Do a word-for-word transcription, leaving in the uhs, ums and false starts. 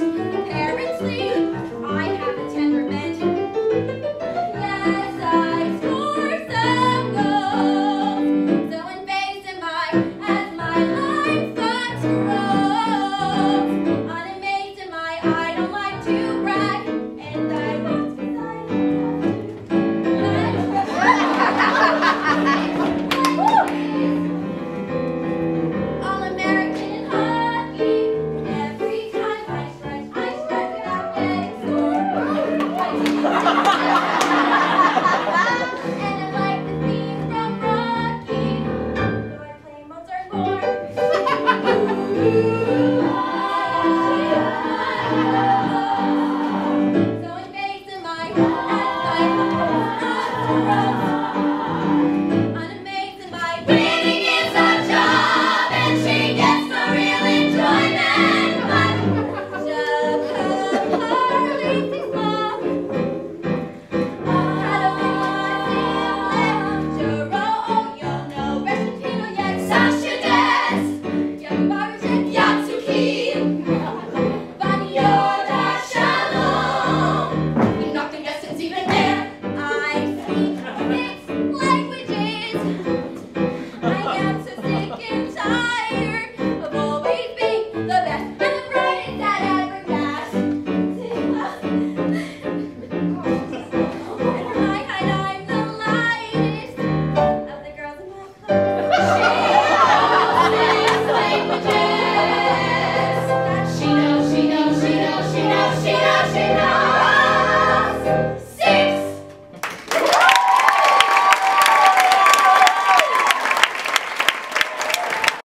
Apparently, I have a temperament. Yes, I score some goals. So invasive I, as my line starts to roll. Unamazed am I, I don't like to brag, and I won't decide All-American in hockey. Every time I stretch, I stretch without getting sore. And I like the theme from Rocky. Though I play Mozart more. Ooh,